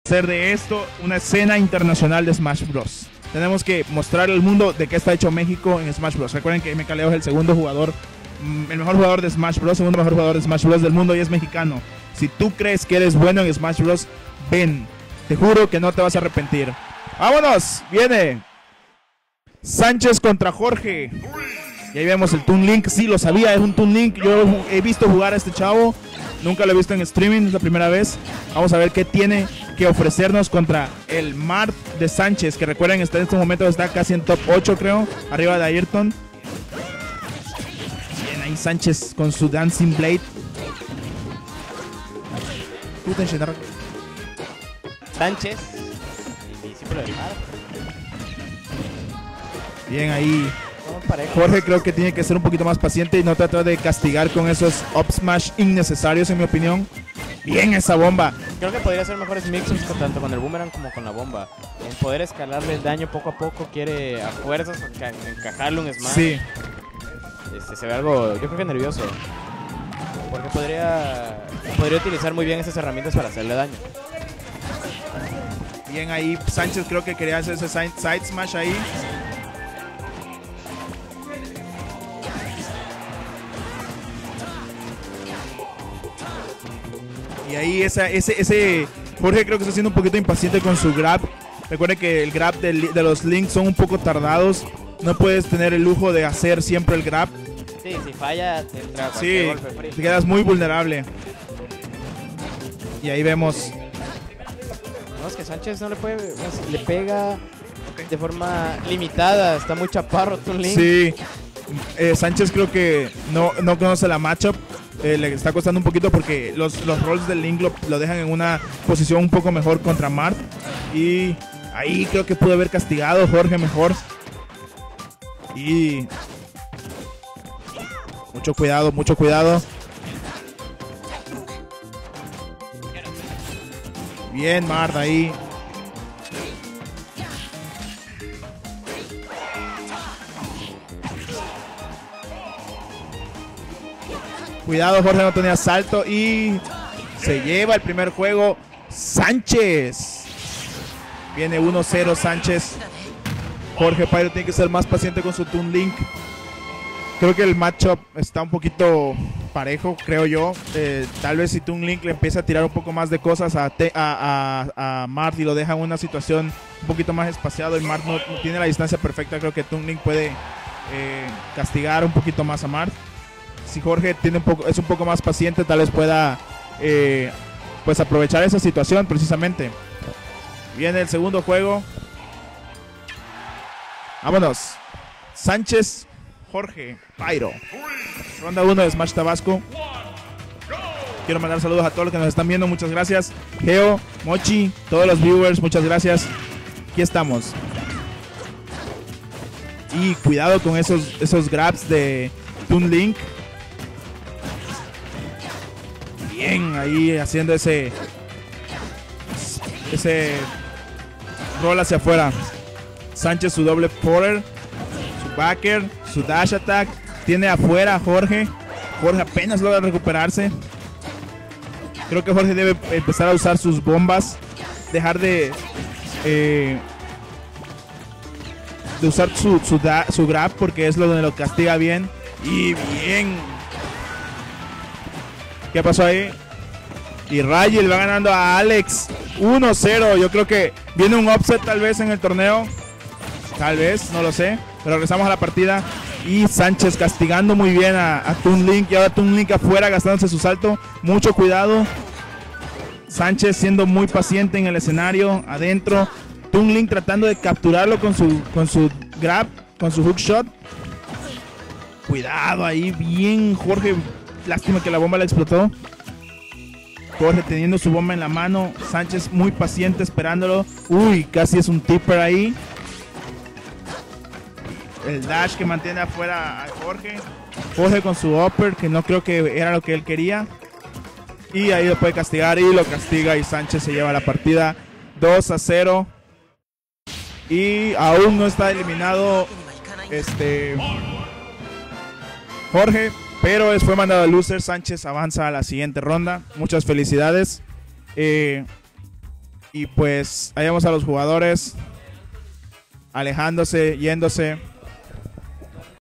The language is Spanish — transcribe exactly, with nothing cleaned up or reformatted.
Hacer de esto una escena internacional de Smash Bros. Tenemos que mostrar al mundo de qué está hecho México en Smash Bros. Recuerden que Mecaleo es el segundo jugador, el mejor jugador de Smash Bros, segundo mejor jugador de Smash Bros del mundo y es mexicano. Si tú crees que eres bueno en Smash Bros, ven, te juro que no te vas a arrepentir. ¡Vámonos! Viene Sánchez contra Jorge. Y ahí vemos el Toon Link. Sí, lo sabía, es un Toon Link. Yo he visto jugar a este chavo. Nunca lo he visto en streaming, es la primera vez. Vamos a ver qué tiene que ofrecernos contra el Mart de Sánchez, que recuerden, está en este momento está casi en top ocho, creo, arriba de Ayrton. Bien ahí Sánchez con su Dancing Blade. Sánchez, el discípulo del Mart. Bien ahí Jorge, creo que tiene que ser un poquito más paciente y no tratar de castigar con esos up smash innecesarios, en mi opinión. Bien esa bomba. Creo que podría ser mejores mixups tanto con el boomerang como con la bomba. En poder escalarle el daño poco a poco, quiere a fuerzas encajarle un smash. Sí. Este, se ve algo, yo creo que nervioso. Porque podría, podría utilizar muy bien esas herramientas para hacerle daño. Bien ahí Sánchez, creo que quería hacer ese side, side smash ahí. Y ahí esa, ese, ese Jorge creo que está siendo un poquito impaciente con su grab. Recuerden que el grab de, de los links son un poco tardados. No puedes tener el lujo de hacer siempre el grab. Sí, si falla te entra sí, golpe free. Te quedas muy vulnerable. Y ahí vemos. No, es que Sánchez no le puede, no, le pega de forma limitada. Está muy chaparro Toon Link. Sí, eh, Sánchez creo que no, no conoce la matchup. Eh, le está costando un poquito porque los, los rolls del Link lo, lo dejan en una posición un poco mejor contra Mart. Y ahí creo que pudo haber castigado Jorge mejor. Y mucho cuidado, mucho cuidado. Bien Mart ahí. Cuidado, Jorge no tenía salto y se lleva el primer juego Sánchez. Viene uno cero Sánchez. Jorge Pyro tiene que ser más paciente con su Toon Link. Creo que el matchup está un poquito parejo, creo yo. Eh, tal vez si Toon Link le empieza a tirar un poco más de cosas a, te, a, a, a Mart y lo deja en una situación un poquito más espaciado y Mart no, no tiene la distancia perfecta, creo que Toon Link puede eh, castigar un poquito más a Mart. Si Jorge tiene un poco, es un poco más paciente, tal vez pueda eh, pues aprovechar esa situación precisamente. Viene el segundo juego. Vámonos. Sánchez, Jorge Pyro. Ronda uno de Smash Tabasco. Quiero mandar saludos a todos los que nos están viendo. Muchas gracias. Geo, Mochi, todos los viewers, muchas gracias. Aquí estamos. Y cuidado con esos, esos grabs de Toon Link. Bien, ahí haciendo ese ese roll hacia afuera. Sánchez su doble porter, su backer, su dash attack. Tiene afuera a Jorge. Jorge apenas logra recuperarse. Creo que Jorge debe empezar a usar sus bombas. Dejar de eh, de usar su, su, da, su grab porque es lo donde lo castiga bien. Y bien. ¿Qué pasó ahí? Y Rayel va ganando a Alex uno cero. Yo creo que viene un upset tal vez en el torneo. Tal vez, no lo sé. Pero regresamos a la partida. Y Sánchez castigando muy bien a, a Toon Link. Y ahora Toon Link afuera gastándose su salto. Mucho cuidado. Sánchez siendo muy paciente en el escenario. Adentro. Toon Link tratando de capturarlo con su, con su grab. Con su hook shot. Cuidado ahí. Bien Jorge. Lástima que la bomba la explotó. Jorge teniendo su bomba en la mano. Sánchez muy paciente esperándolo. Uy, casi es un tipper ahí. El dash que mantiene afuera a Jorge. Jorge con su upper, que no creo que era lo que él quería. Y ahí lo puede castigar y lo castiga. Y Sánchez se lleva la partida dos a cero. Y aún no está eliminado este Jorge. Pero fue mandado a loser. Sánchez avanza a la siguiente ronda. Muchas felicidades. Eh, Y pues ahí vemos a los jugadores alejándose, yéndose.